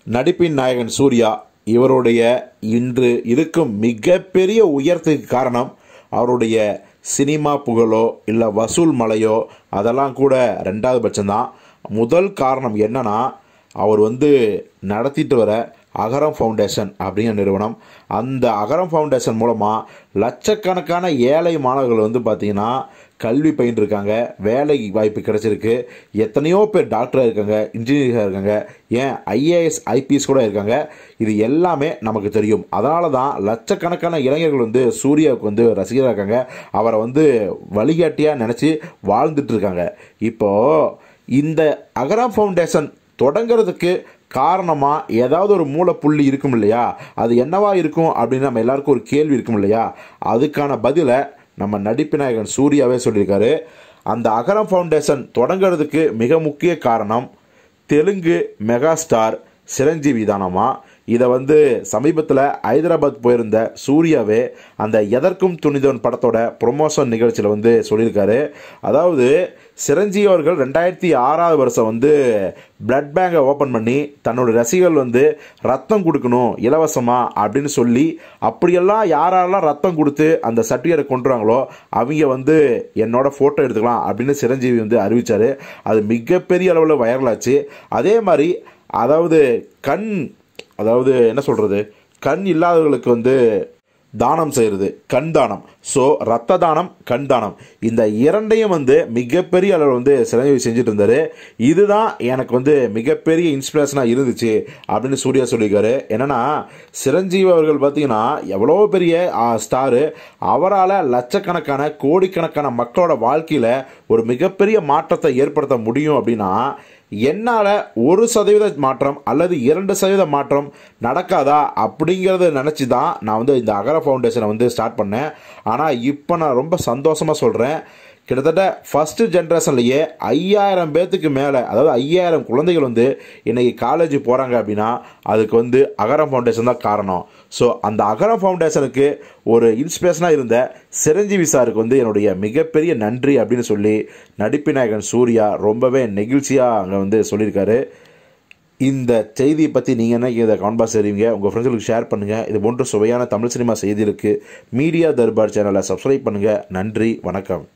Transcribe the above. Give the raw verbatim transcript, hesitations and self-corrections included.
நடிப்பின் நாயகன் சூர்யா இவருடைய இன்று இருக்கும் மிகப்பெரிய உயரத்துக்கு காரணம் அவருடைய சினிமா புகழோ இல்லை வசூல் மலையோ அதெல்லாம் கூட ரெண்டாவது பட்சம்தான். முதல் காரணம் என்னன்னா, அவர் வந்து நடத்திட்டு வர அகரம் ஃபவுண்டேஷன் அப்படிங்கிற நிறுவனம். அந்த அகரம் ஃபவுண்டேஷன் மூலமாக லட்சக்கணக்கான ஏழை மாணவர்கள் வந்து பார்த்திங்கன்னா கல்வி பயின்றிருக்காங்க, வேலை வாய்ப்பு கிடைச்சிருக்கு. எத்தனையோ பேர் டாக்டராக இருக்காங்க, இன்ஜினியராக இருக்காங்க, ஏன் ஐஏஎஸ் ஐபிஎஸ் கூட இருக்காங்க. இது எல்லாமே நமக்கு தெரியும். அதனால தான் லட்சக்கணக்கான இளைஞர்கள் வந்து சூர்யாவுக்கு வந்து ரசிகராக இருக்காங்க, அவரை வந்து வழிகாட்டியாக நினச்சி வாழ்ந்துட்டு இருக்காங்க. இப்போது இந்த அகரம் ஃபவுண்டேஷன் தொடங்கிறதுக்கு காரணமாக ஏதாவது ஒரு மூலப்புள்ளி இருக்கும் இல்லையா, அது என்னவா இருக்கும் அப்படின்னு நம்ம எல்லாருக்கும் ஒரு கேள்வி இருக்கும் இல்லையா. அதுக்கான பதிலை நம்ம நடிப்பு நாயகன் சூர்யாவே சொல்லியிருக்காரு. அந்த அகரம் ஃபவுண்டேஷன் தொடங்கிறதுக்கு மிக முக்கிய காரணம் தெலுங்கு மெகா ஸ்டார் சிரஞ்சீவி தானமா. இதை வந்து சமீபத்தில் ஹைதராபாத் போயிருந்த சூர்யாவே அந்த எதற்கும் துணிந்தவன் படத்தோட ப்ரொமோஷன் நிகழ்ச்சியில் வந்து சொல்லியிருக்காரு. அதாவது சிரஞ்சீவி அவர்கள் ரெண்டாயிரத்தி ஆறாவது வருஷம் வந்து பிளட் பேங்கை ஓப்பன் பண்ணி தன்னோட ரசிகர்கள் வந்து ரத்தம் கொடுக்கணும் இலவசமாக அப்படின்னு சொல்லி, அப்படியெல்லாம் யாரெல்லாம் ரத்தம் கொடுத்து அந்த சர்டிஃபிகேட்டை கொண்டுறாங்களோ அவங்க வந்து என்னோட ஃபோட்டோ எடுத்துக்கலாம் அப்படின்னு சிரஞ்சீவி வந்து அறிவித்தார். அது மிகப்பெரிய அளவில் வைரலாச்சு. அதே மாதிரி அதாவது கண் அதாவது என்ன சொல்கிறது, கண் இல்லாதவர்களுக்கு வந்து தானம் செய்கிறது, கண் தானம். ஸோ ரத்த தானம், கண் தானம், இந்த இரண்டையும் வந்து மிகப்பெரிய அளவில் வந்து சிரஞ்சீவி செஞ்சுட்டு இருந்தார். இதுதான் எனக்கு வந்து மிகப்பெரிய இன்ஸ்பிரேஷனாக இருந்துச்சு அப்படின்னு சூர்யா சொல்லியிருக்காரு. என்னென்னா, சிரஞ்சீவி அவர்கள் பார்த்தீங்கன்னா எவ்வளோ பெரிய ஸ்டாரு, அவரால் லட்சக்கணக்கான கோடிக்கணக்கான மக்களோட வாழ்க்கையில் ஒரு மிகப்பெரிய மாற்றத்தை ஏற்படுத்த முடியும் அப்படின்னா என்னால் ஒரு சதவீத மாற்றம் அல்லது இரண்டு சதவீத மாற்றம் நடக்காதா அப்படிங்கிறத நினச்சி தான் நான் வந்து இந்த அகர ஃபவுண்டேஷனை வந்து ஸ்டார்ட் பண்ணேன். ஆனால் இப்போ நான் ரொம்ப சந்தோஷமாக சொல்கிறேன், கிட்டத்தட்ட ஃபஸ்ட்டு ஜென்ரேஷன்லேயே ஐயாயிரம் பேர்த்துக்கு மேலே, அதாவது ஐயாயிரம் குழந்தைகள் வந்து இன்றைக்கி காலேஜ் போகிறாங்க அப்படின்னா அதுக்கு வந்து அகரம் ஃபவுண்டேஷன் தான் காரணம். ஸோ அந்த அகரம் ஃபவுண்டேஷனுக்கு ஒரு இன்ஸ்பிரேஷனாக இருந்த சிரஞ்சீவி சாருக்கு வந்து என்னுடைய மிகப்பெரிய நன்றி அப்படின்னு சொல்லி நடிப்பு நாயகன் சூர்யா ரொம்பவே நெகிழ்ச்சியாக அங்கே வந்து சொல்லியிருக்காரு. இந்த செய்தியை பற்றி நீங்கள் என்ன இதை கமெண்ட் பாக்ஸ் தெரிவிங்க, உங்கள் ஃப்ரெண்ட்ஸுகளுக்கு ஷேர் பண்ணுங்கள். இது போன்ற சுவையான தமிழ் சினிமா செய்திகளுக்கு மீடியா தர்பார் சேனலை சப்ஸ்கிரைப் பண்ணுங்கள். நன்றி, வணக்கம்.